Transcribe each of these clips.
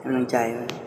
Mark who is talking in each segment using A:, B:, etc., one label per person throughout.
A: กำลังใจ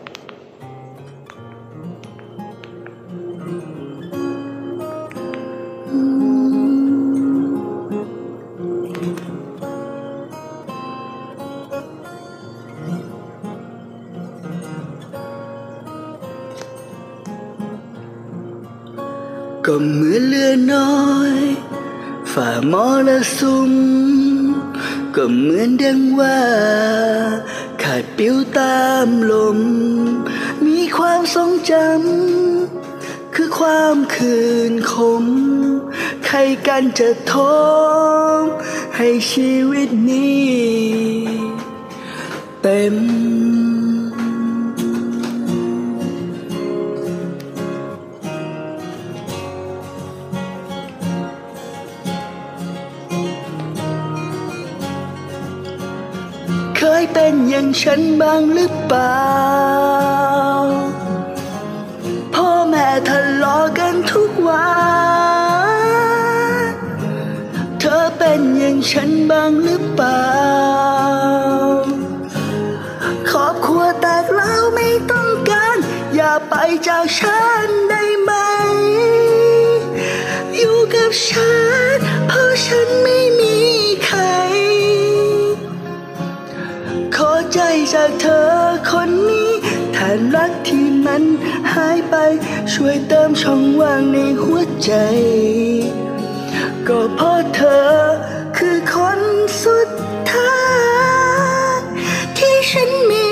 A: ก็เหมือนเรือน้อยฝ่ามรสุมก็เหมือนดังว่าขาดปิ้วตามลมมีความทรงจำคือความคืนคมใครกันจะท้องให้ชีวิตนี้เต็มเคยเป็นอย่างฉันบ้างหรือเปล่าพ่อแม่ทะเลาะกันทุกวันเธอเป็นอย่างฉันบ้างหรือเปล่าครอบครัวแตกแล้วไม่ต้องการอย่าไปจากฉันได้ไหมอยู่กับฉันเพราะฉันไม่มีใครขอใจจากเธอคนนี้แทนรักที่มันหายไปช่วยเติมช่องว่างในหัวใจก็เพราะเธอคือคนสุดท้ายที่ฉันมี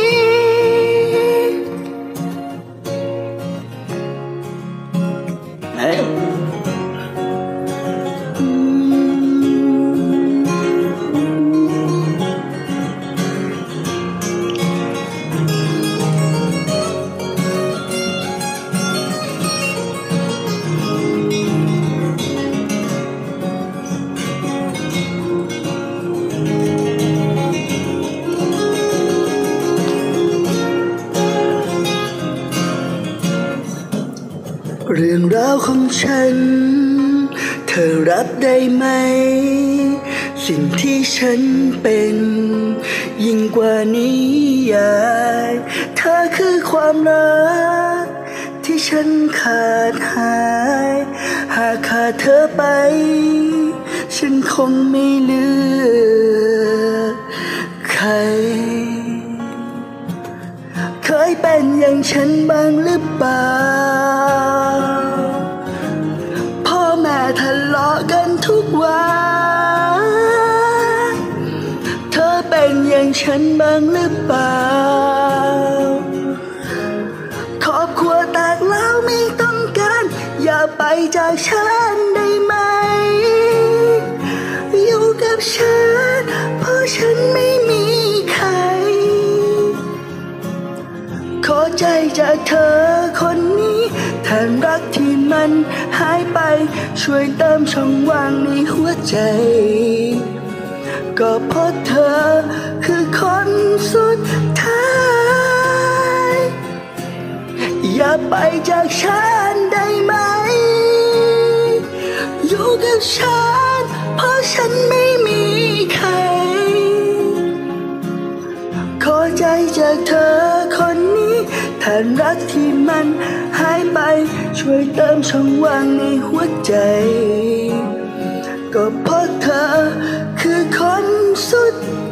A: เรื่องราวของฉันเธอรับได้ไหมสิ่งที่ฉันเป็นยิ่งกว่านิยายเธอคือความรักที่ฉันขาดหายหากขาดเธอไปฉันคงไม่เหลือใครเคยเป็นอย่างฉันบ้างหรือเปล่าพ่อแม่ทะเลาะกันทุกวันเธอเป็นอย่างฉันบ้างหรือเปล่าครอบครัวแตกแล้วไม่ต้องการอย่าไปจากฉันได้ไหมอยู่กับฉันเพราะฉันไม่มีใครขอใจจากเธอคนนี้แทนรักที่มันหายไปช่วยเติมช่องว่างในหัวใจก็เพราะเธอคือคนสุดท้ายอย่าไปจากฉันได้ไหมอยู่กับฉันเพราะฉันไม่มีใครขอใจจากเธอคนนี้แทนรักที่มันหายไปช่วยเติมช่องว่างในหัวใจก็เพราะเธอคือคนสุด